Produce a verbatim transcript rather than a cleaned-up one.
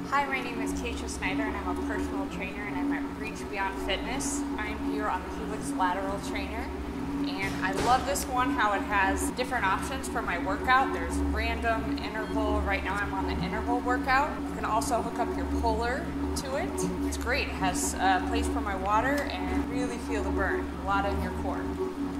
Hi, my name is Keisha Snyder and I'm a personal trainer and I'm at Reach Beyond Fitness. I'm here on the Helix Lateral Trainer and I love this one, how it has different options for my workout. There's random, interval. Right now I'm on the interval workout. You can also hook up your puller to it. It's great. It has a place for my water and really feel the burn, a lot in your core.